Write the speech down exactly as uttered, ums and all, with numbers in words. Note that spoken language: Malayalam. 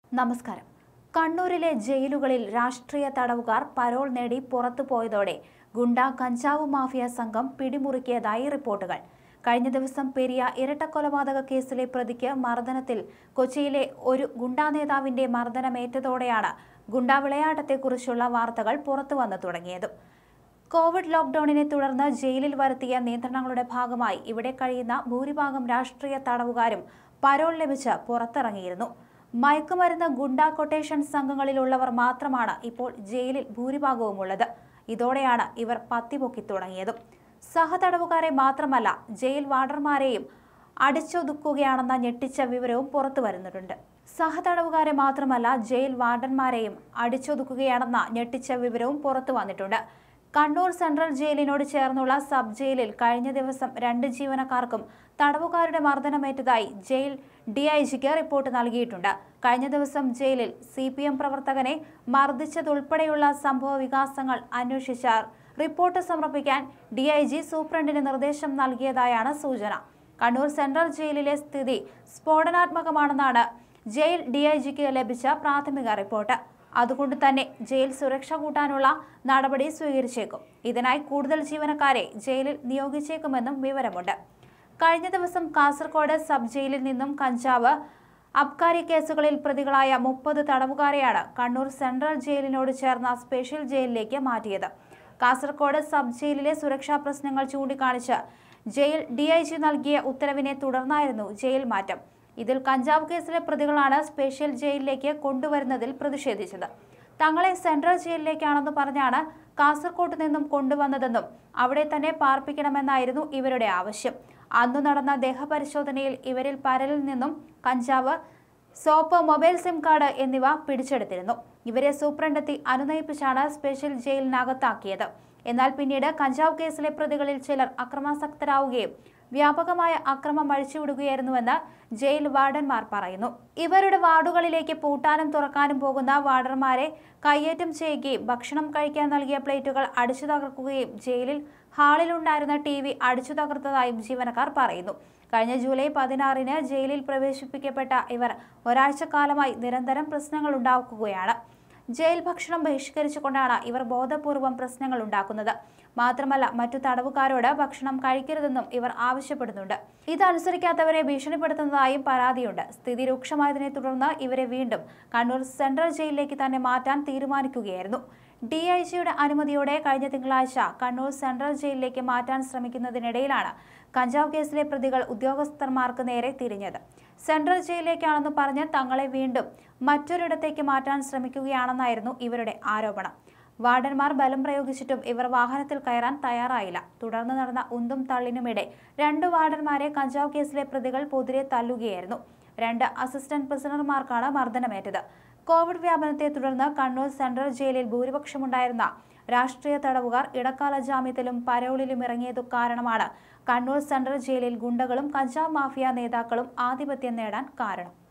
നമസ്കാരം. കണ്ണൂരിലെ ജയിലുകളിൽ രാഷ്ട്രീയ തടവുകാർ പരോൾ നേടി പുറത്തു പോയതോടെ ഗുണ്ട കഞ്ചാവ് മാഫിയ സംഘം പിടിമുറുക്കിയതായി റിപ്പോർട്ടുകൾ. കഴിഞ്ഞ ദിവസം പെരിയ ഇരട്ടക്കൊലപാതക കേസിലെ പ്രതിക്ക് മർദ്ദനത്തിൽ കൊച്ചിയിലെ ഒരു ഗുണ്ടാ നേതാവിന്റെ മർദ്ദനമേറ്റതോടെയാണ് ഗുണ്ടാ വിളയാട്ടത്തെക്കുറിച്ചുള്ള വാർത്തകൾ പുറത്തുവന്നു തുടങ്ങിയത്. കോവിഡ് ലോക്ക്ഡൌണിനെ തുടർന്ന് ജയിലിൽ വരുത്തിയ നിയന്ത്രണങ്ങളുടെ ഭാഗമായി ഇവിടെ കഴിയുന്ന ഭൂരിഭാഗം രാഷ്ട്രീയ തടവുകാരും പരോൾ ലഭിച്ച് പുറത്തിറങ്ങിയിരുന്നു. മയക്കുമരുന്ന് ഗുണ്ടാ കൊട്ടേഷൻ സംഘങ്ങളിലുള്ളവർ മാത്രമാണ് ഇപ്പോൾ ജയിലിൽ ഭൂരിഭാഗവുമുള്ളത്. ഇതോടെയാണ് ഇവർ പത്തിപൊക്കി തുടങ്ങിയത്. സഹതടവുകാരെ മാത്രമല്ല, ജയിൽ വാർഡർമാരെയും അടിച്ചൊതുക്കുകയാണെന്ന ഞെട്ടിച്ച വിവരവും പുറത്തു വരുന്നുണ്ട്. സഹതടവുകാരെ മാത്രമല്ല ജയിൽ വാർഡന്മാരെയും അടിച്ചൊതുക്കുകയാണെന്ന ഞെട്ടിച്ച വിവരവും പുറത്തു വന്നിട്ടുണ്ട്. കണ്ണൂർ സെൻട്രൽ ജയിലിനോട് ചേർന്നുള്ള സബ് ജയിലിൽ കഴിഞ്ഞ ദിവസം രണ്ട് ജീവനക്കാർക്കും തടവുകാരുടെ മർദ്ദനമേറ്റതായി ജയിൽ ഡി ഐ ജിക്ക് റിപ്പോർട്ട് നൽകിയിട്ടുണ്ട്. കഴിഞ്ഞ ദിവസം ജയിലിൽ സി പി എം പ്രവർത്തകനെ മർദ്ദിച്ചതുൾപ്പെടെയുള്ള സംഭവ വികാസങ്ങൾ അന്വേഷിച്ച റിപ്പോർട്ട് സമർപ്പിക്കാൻ ഡി ഐ ജി സൂപ്രണ്ടിന് നിർദ്ദേശം നൽകിയതായാണ് സൂചന. കണ്ണൂർ സെൻട്രൽ ജയിലിലെ സ്ഥിതി സ്ഫോടനാത്മകമാണെന്നാണ് ജയിൽ ഡി ഐ ജിക്ക് ലഭിച്ച പ്രാഥമിക റിപ്പോർട്ട്. അതുകൊണ്ട് തന്നെ ജയിൽ സുരക്ഷ കൂട്ടാനുള്ള നടപടി സ്വീകരിച്ചേക്കും. ഇതിനായി കൂടുതൽ ജീവനക്കാരെ ജയിലിൽ നിയോഗിച്ചേക്കുമെന്നും വിവരമുണ്ട്. കഴിഞ്ഞ ദിവസം കാസർഗോഡ് സബ് ജയിലിൽ നിന്നും കഞ്ചാവ് അബ്കാരി കേസുകളിൽ പ്രതികളായ മുപ്പത് തടവുകാരെയാണ് കണ്ണൂർ സെൻട്രൽ ജയിലിനോട് ചേർന്ന സ്പെഷ്യൽ ജയിലിലേക്ക് മാറ്റിയത്. കാസർഗോഡ് സബ് ജയിലിലെ സുരക്ഷാ പ്രശ്നങ്ങൾ ചൂണ്ടിക്കാണിച്ച് ജയിൽ ഡി ഐ ജി നൽകിയ ഉത്തരവിനെ തുടർന്നായിരുന്നു ജയിൽ മാറ്റം. ഇതിൽ കഞ്ചാവ് കേസിലെ പ്രതികളാണ് സ്പെഷ്യൽ ജയിലിലേക്ക് കൊണ്ടുവരുന്നതിൽ പ്രതിഷേധിച്ചത്. തങ്ങളെ സെൻട്രൽ ജയിലിലേക്കാണെന്ന് പറഞ്ഞാണ് കാസർകോട്ട് നിന്നും കൊണ്ടുവന്നതെന്നും അവിടെ തന്നെ പാർപ്പിക്കണമെന്നായിരുന്നു ഇവരുടെ ആവശ്യം. അന്നു നടന്ന ദേഹപരിശോധനയിൽ ഇവരിൽ പലരിൽ നിന്നും കഞ്ചാവ്, സോപ്പ്, മൊബൈൽ സിം കാർഡ് എന്നിവ പിടിച്ചെടുത്തിരുന്നു. ഇവരെ സൂപ്രണ്ടെത്തി അനുനയിപ്പിച്ചാണ് സ്പെഷ്യൽ ജയിലിനകത്താക്കിയത്. എന്നാൽ പിന്നീട് കഞ്ചാവ് കേസിലെ പ്രതികളിൽ ചിലർ അക്രമാസക്തരാവുകയും വ്യാപകമായ അക്രമം അഴിച്ചുവിടുകയായിരുന്നുവെന്ന് ജയിൽ വാർഡന്മാർ പറയുന്നു. ഇവരുടെ വാർഡുകളിലേക്ക് പൂട്ടാനും തുറക്കാനും പോകുന്ന വാർഡർമാരെ കയ്യേറ്റം ചെയ്യുകയും ഭക്ഷണം കഴിക്കാൻ നൽകിയ പ്ലേറ്റുകൾ അടിച്ചു തകർക്കുകയും ജയിലിൽ ഹാളിലുണ്ടായിരുന്ന ടി വി അടിച്ചു തകർത്തതായും ജീവനക്കാർ പറയുന്നു. കഴിഞ്ഞ ജൂലൈ പതിനാറിന് ജയിലിൽ പ്രവേശിപ്പിക്കപ്പെട്ട ഇവർ ഒരാഴ്ചക്കാലമായി നിരന്തരം പ്രശ്നങ്ങൾ ഉണ്ടാക്കുകയാണ്. ജയിൽ ഭക്ഷണം ബഹിഷ്കരിച്ചുകൊണ്ടാണ് ഇവർ ബോധപൂർവം പ്രശ്നങ്ങൾ ഉണ്ടാക്കുന്നത്. മാത്രമല്ല, മറ്റു തടവുകാരോട് ഭക്ഷണം കഴിക്കരുതെന്നും ഇവർ ആവശ്യപ്പെടുന്നുണ്ട്. ഇതനുസരിക്കാത്തവരെ ഭീഷണിപ്പെടുത്തുന്നതായും പരാതിയുണ്ട്. സ്ഥിതി രൂക്ഷമായതിനെ തുടർന്ന് ഇവരെ വീണ്ടും കണ്ണൂർ സെൻട്രൽ ജയിലിലേക്ക് തന്നെ മാറ്റാൻ തീരുമാനിക്കുകയായിരുന്നു. ഡി ഐ ജിയുടെ അനുമതിയോടെ കഴിഞ്ഞ തിങ്കളാഴ്ച കണ്ണൂർ സെൻട്രൽ ജയിലിലേക്ക് മാറ്റാൻ ശ്രമിക്കുന്നതിനിടയിലാണ് കഞ്ചാവ് കേസിലെ പ്രതികൾ ഉദ്യോഗസ്ഥന്മാർക്ക് നേരെ തിരിഞ്ഞത്. സെൻട്രൽ ജയിലിലേക്കാണെന്ന് പറഞ്ഞ് തങ്ങളെ വീണ്ടും മറ്റൊരിടത്തേക്ക് മാറ്റാൻ ശ്രമിക്കുകയാണെന്നായിരുന്നു ഇവരുടെ ആരോപണം. വാർഡന്മാർ ബലം പ്രയോഗിച്ചിട്ടും ഇവർ വാഹനത്തിൽ കയറാൻ തയ്യാറായില്ല. തുടർന്ന് നടന്ന ഉന്തും തള്ളിനുമിടെ രണ്ട് വാർഡന്മാരെ കഞ്ചാവ് കേസിലെ പ്രതികൾ പൊതിരെ തല്ലുകയായിരുന്നു. രണ്ട് അസിസ്റ്റന്റ് പ്രിസണർമാർക്കാണ് മർദ്ദനമേറ്റത്. കോവിഡ് വ്യാപനത്തെ തുടർന്ന് കണ്ണൂർ സെൻട്രൽ ജയിലിൽ ഭൂരിപക്ഷമുണ്ടായിരുന്ന രാഷ്ട്രീയ തടവുകാർ ഇടക്കാല ജാമ്യത്തിലും പരോളിലും ഇറങ്ങിയതു കാരണമാണ് കണ്ണൂർ സെൻട്രൽ ജയിലിൽ ഗുണ്ടകളും കഞ്ചാവ് മാഫിയ നേതാക്കളും ആധിപത്യം നേടാൻ കാരണം.